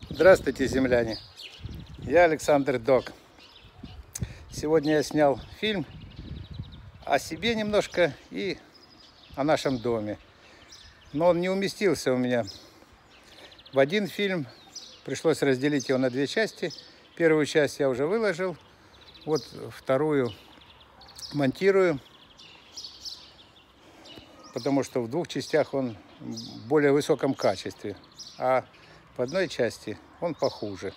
Здравствуйте, земляне! Я Александр Док. Сегодня я снял фильм о себе немножко и о нашем доме. Но он не уместился у меня в один фильм. Пришлось разделить его на две части. Первую часть я уже выложил. Вот вторую монтирую. Потому что в двух частях он в более высоком качестве. А в одной части он похуже.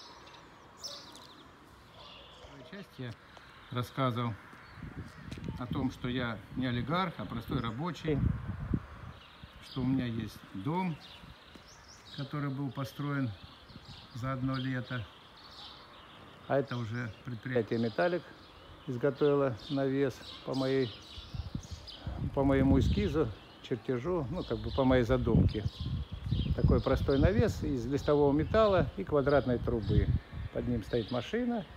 В первой части я рассказывал о том, что я не олигарх, а простой рабочий, что у меня есть дом, который был построен за одно лето. А это уже предприятие «Металлик» изготовило навес по моему эскизу, чертежу, ну как бы по моей задумке. Такой простой навес из листового металла и квадратной трубы. Под ним стоит машина.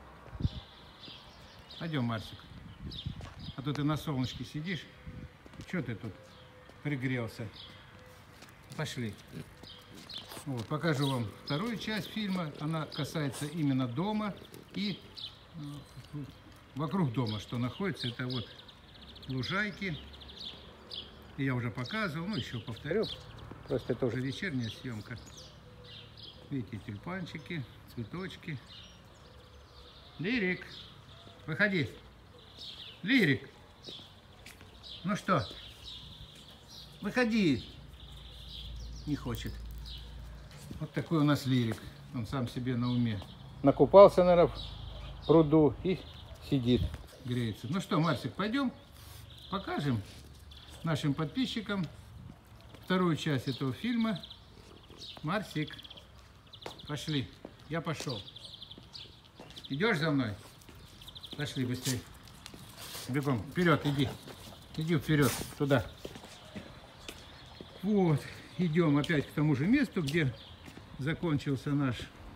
Пойдем, Марсик. А то ты на солнышке сидишь. Чего ты тут пригрелся? Пошли. Вот, покажу вам вторую часть фильма. Она касается именно дома и вокруг дома, что находится. Это вот лужайки. И я уже показывал, ну еще повторю. Просто это уже вечерняя съемка. Видите, тюльпанчики, цветочки. Лирик, выходи. Лирик. Ну что? Выходи. Не хочет. Вот такой у нас Лирик. Он сам себе на уме. Накупался, наверное, в пруду и сидит, греется. Ну что, Марсик, пойдем покажем нашим подписчикам вторую часть этого фильма. Марсик, пошли. Я пошел. Идешь за мной? Пошли быстрее. Бегом. Вперед, иди. Иди вперед, туда. Вот. Идем опять к тому же месту, где закончился наш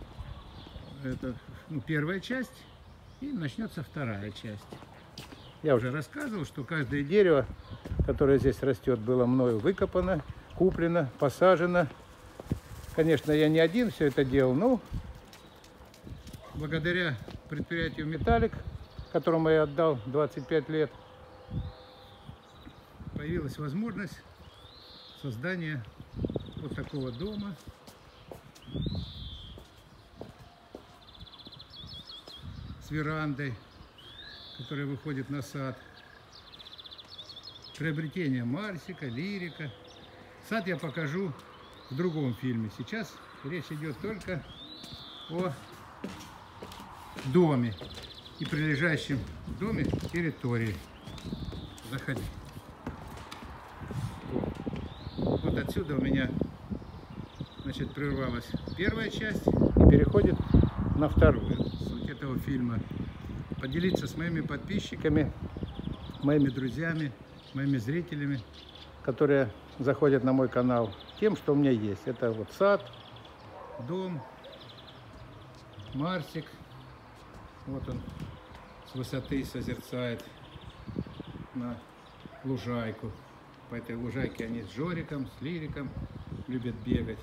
первая часть. И начнется вторая часть. Я уже рассказывал, что каждое дерево, которое здесь растет, было мною выкопано, куплено, посажено. Конечно, я не один все это делал, но благодаря предприятию «Металлик», которому я отдал 25 лет, появилась возможность создания вот такого дома. С верандой, который выходит на сад. Приобретение Марсика, Лирика. Сад я покажу в другом фильме. Сейчас речь идет только о доме и прилежащем к доме территории. Заходи. Вот отсюда у меня, значит, прервалась первая часть и переходит на вторую. Суть этого фильма — поделиться с моими подписчиками, моими друзьями, моими зрителями, которые заходят на мой канал, тем, что у меня есть. Это вот сад, дом, Марсик. Вот он с высоты созерцает на лужайку. По этой лужайке они с Жориком, с Лириком любят бегать.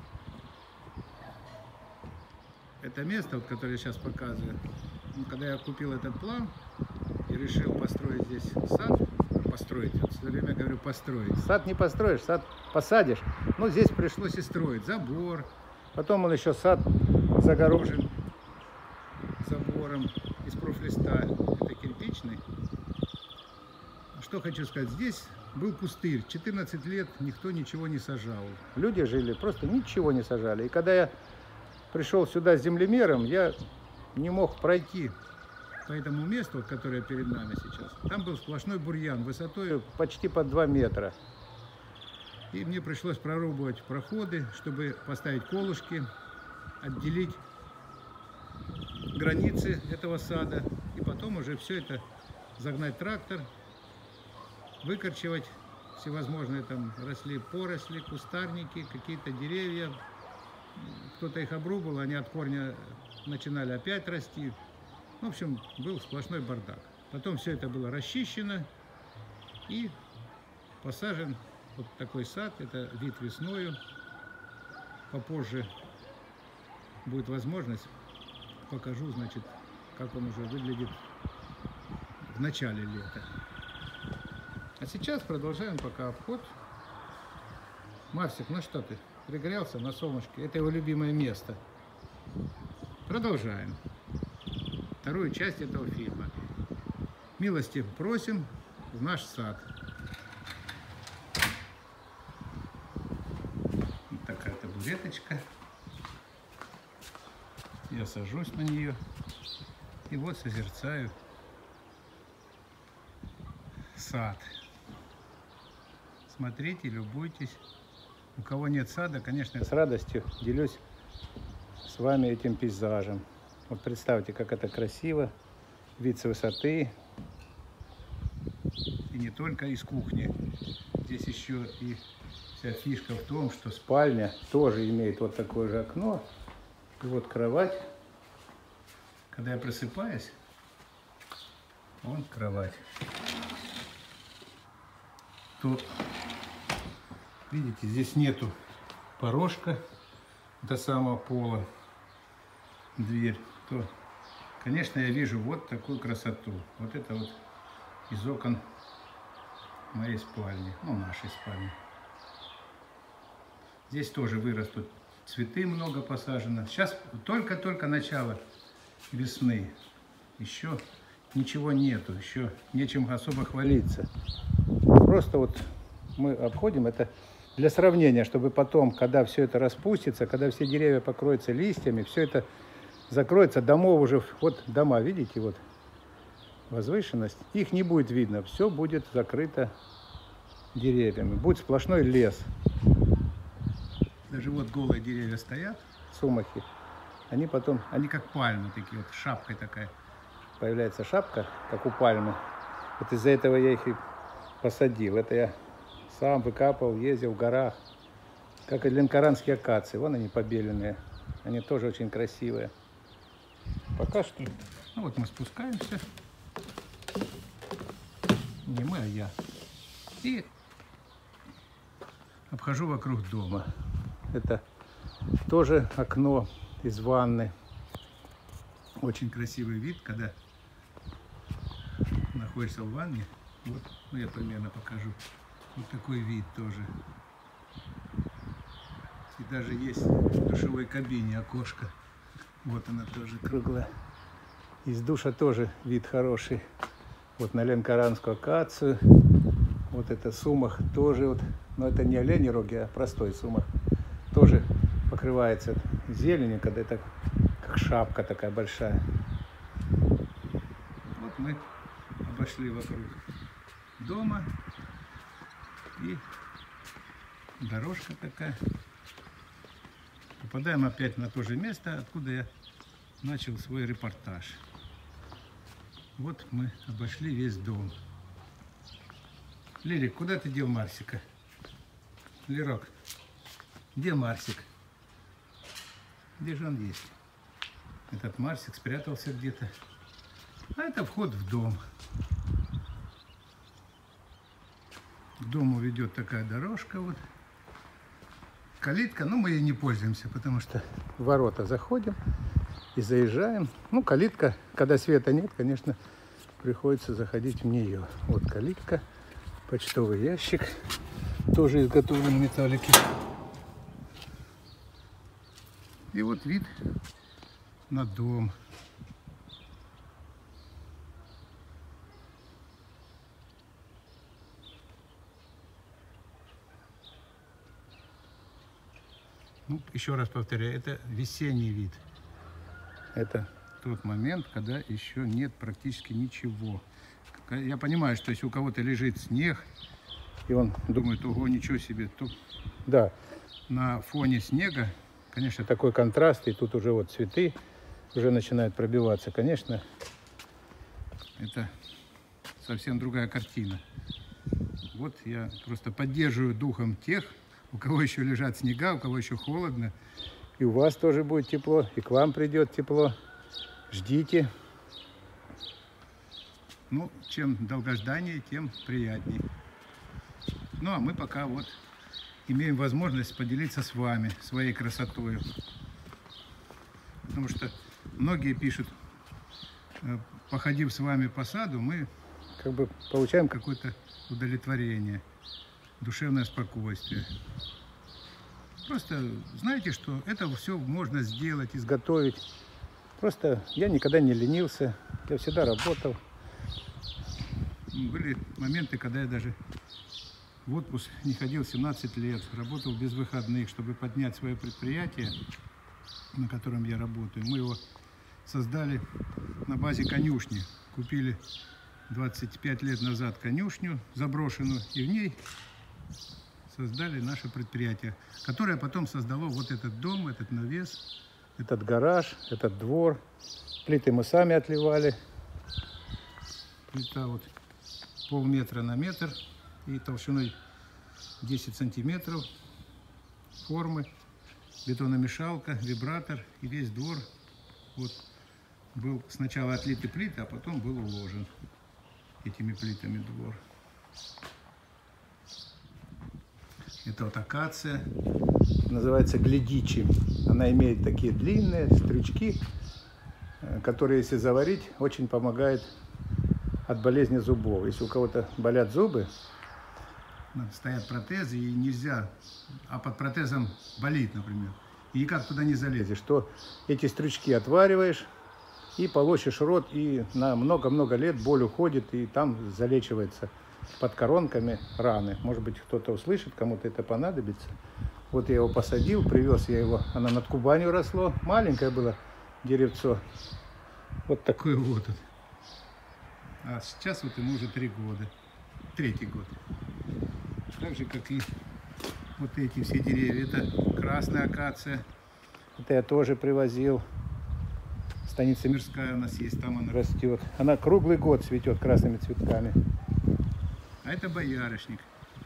Это место, вот, которое я сейчас показываю, когда я купил этот план и решил построить здесь сад, построить, вот все время говорю построить. Сад не построишь, сад посадишь. Но здесь пришлось и строить забор. Потом он еще сад загорожен забором из профлиста. Это кирпичный. Что хочу сказать, здесь был пустырь. 14 лет никто ничего не сажал. Люди жили, просто ничего не сажали. И когда я пришел сюда с землемером, я не мог пройти по этому месту, которое перед нами сейчас. Там был сплошной бурьян высотой почти под 2 метра. И мне пришлось прорубывать проходы, чтобы поставить колышки, отделить границы этого сада. И потом уже все это загнать трактор, выкорчевать всевозможные там росли поросли, кустарники, какие-то деревья. Кто-то их обрубал, они от корня начинали опять расти. В общем, был сплошной бардак. Потом все это было расчищено и посажен вот такой сад. Это вид весною. Попозже будет возможность, покажу, значит, как он уже выглядит в начале лета. А сейчас продолжаем пока обход. Марсик, ну что ты, пригрелся на солнышке? Это его любимое место. Продолжаем вторую часть этого фильма. Милости просим в наш сад. Вот такая табуреточка. Я сажусь на нее и вот созерцаю сад. Смотрите, любуйтесь. У кого нет сада, конечно, я с радостью делюсь с вами этим пейзажем. Вот представьте, как это красиво, вид с высоты. И не только из кухни. Здесь еще и вся фишка в том, что спальня тоже имеет вот такое же окно. И вот кровать. Когда я просыпаюсь, вон кровать. То, видите, здесь нету порожка до самого пола, дверь. То, конечно, я вижу вот такую красоту. Вот это вот из окон моей спальни, ну, нашей спальни. Здесь тоже вырастут цветы, много посажено. Сейчас только-только начало весны. Еще ничего нету, еще нечем особо хвалиться. Просто вот мы обходим это для сравнения, чтобы потом, когда все это распустится, когда все деревья покроются листьями, все это закроется, домов уже, вот дома, видите, вот возвышенность, их не будет видно, все будет закрыто деревьями, будет сплошной лес. Даже вот голые деревья стоят, сумахи, они потом, они как пальмы такие, вот шапкой такая, появляется шапка, как у пальмы. Вот из-за этого я их и посадил. Это я сам выкапывал, ездил в горах, как и ленкоранские акации. Вон они побеленные, они тоже очень красивые. Пока что, ну вот мы спускаемся, не мы, а я, и обхожу вокруг дома. Это тоже окно из ванны. Очень красивый вид, когда находишься в ванне. Вот, ну я примерно покажу. Вот такой вид тоже. И даже есть в душевой кабине окошко. Вот она тоже круглая. Из душа тоже вид хороший. Вот на ленкоранскую акацию. Вот это сумах тоже. Вот, но это не олени роги, а простой сумах. Тоже покрывается зеленью, когда это как шапка такая большая. Вот мы обошли вокруг дома. И дорожка такая. Попадаем опять на то же место, откуда я начал свой репортаж. Вот мы обошли весь дом. Лирик, куда ты дел Марсика? Лирок, где Марсик? Где же он есть? Этот Марсик спрятался где-то. А это вход в дом. К дому ведет такая дорожка вот. Калитка, но мы ей не пользуемся, потому что в ворота заходим и заезжаем. Ну, калитка, когда света нет, конечно, приходится заходить в нее. Вот калитка, почтовый ящик, тоже изготовлен в металлике. И вот вид на дом. Ну, еще раз повторяю, это весенний вид. Это тот момент, когда еще нет практически ничего. Я понимаю, что если у кого-то лежит снег, и он думает, ого, ничего себе, то да, на фоне снега, конечно, такой контраст, и тут уже вот цветы уже начинают пробиваться. Конечно, это совсем другая картина. Вот я просто поддерживаю духом тех, у кого еще лежат снега, у кого еще холодно. И у вас тоже будет тепло, и к вам придет тепло. Ждите. Ну, чем долгожданнее, тем приятнее. Ну, а мы пока вот имеем возможность поделиться с вами своей красотой. потому что многие пишут, походив с вами по саду, мы как бы получаем какое-то удовлетворение, душевное спокойствие. Просто знаете, что это все можно сделать, изготовить. Просто я никогда не ленился, я всегда работал. Были моменты, когда я даже в отпуск не ходил 17 лет, работал без выходных, чтобы поднять свое предприятие, на котором я работаю. Мы его создали на базе конюшни. Купили 25 лет назад конюшню заброшенную, и в ней создали наше предприятие, которое потом создало вот этот дом, этот навес, этот гараж, этот двор. Плиты мы сами отливали. Плита вот полметра на метр и толщиной 10 сантиметров формы, бетономешалка, вибратор, и весь двор вот был сначала отлиты плиты, а потом был уложен этими плитами двор. Это вот акация, называется глядичи. Она имеет такие длинные стрючки, которые, если заварить, очень помогает от болезни зубов. Если у кого-то болят зубы, стоят протезы и нельзя, а под протезом болит, например, и никак туда не залезешь, то эти стрючки отвариваешь и полощешь рот, и на много-много лет боль уходит, и там залечивается под коронками раны. Может быть, кто-то услышит, кому-то это понадобится. Вот я его посадил, привез я его, она над Кубанью росло, маленькое было деревцо, вот такое вот. А сейчас вот ему уже 3 года, 3-й год. Так же, как и вот эти все деревья. Это красная акация. Это я тоже привозил. Станица Мирская у нас есть, там она растет. Она круглый год цветет красными цветками. А это боярышник.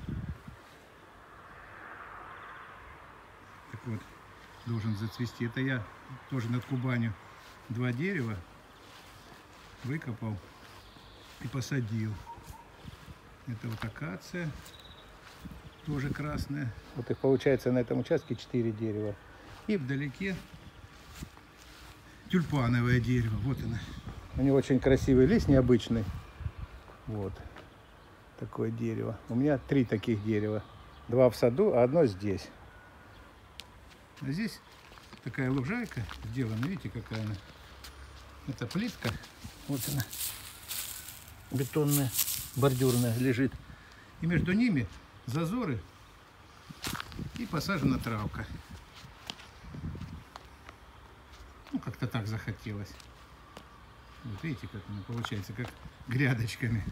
Так вот, должен зацвести. Это я тоже над Кубанью 2 дерева выкопал и посадил. Это вот акация, тоже красная. Вот их получается на этом участке 4 дерева. И вдалеке тюльпановое дерево. Вот оно. У него очень красивый лист, необычный. Вот такое дерево. У меня 3 таких дерева. 2 в саду, а 1 здесь. А здесь такая лужайка сделана. Видите, какая она? Это плитка. Вот она. Бетонная, бордюрная лежит. И между ними зазоры и посажена травка. Ну, как-то так захотелось. Вот видите, как она получается, как грядочками.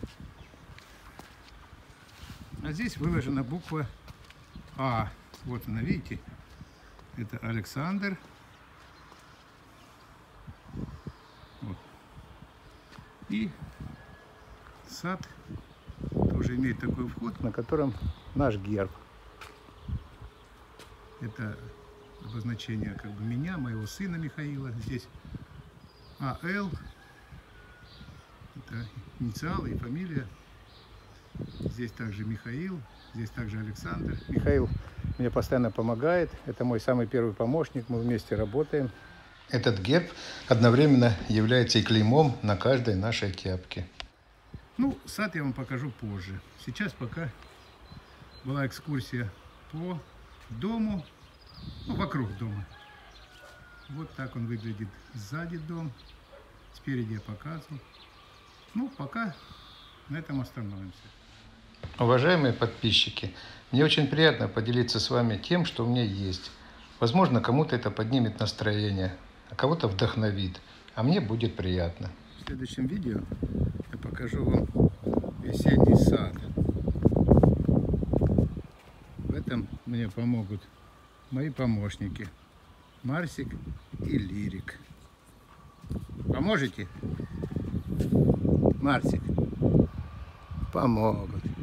А здесь выложена буква А. Вот она, видите? Это Александр. Вот. И сад тоже имеет такой вход, на котором наш герб. Это обозначение как бы меня, моего сына Михаила. Здесь АЛ. Это инициалы и фамилия. Здесь также Михаил, здесь также Александр. Михаил мне постоянно помогает. Это мой самый первый помощник. Мы вместе работаем. Этот герб одновременно является и клеймом на каждой нашей кепке. Ну, сад я вам покажу позже. Сейчас пока была экскурсия по дому, ну, вокруг дома. Вот так он выглядит сзади дом. Спереди я показывал. Ну, пока на этом остановимся. Уважаемые подписчики, мне очень приятно поделиться с вами тем, что у меня есть. Возможно, кому-то это поднимет настроение, а кого-то вдохновит, а мне будет приятно. В следующем видео я покажу вам весенний сад. В этом мне помогут мои помощники Марсик и Лирик. Поможете? Марсик? Помогут.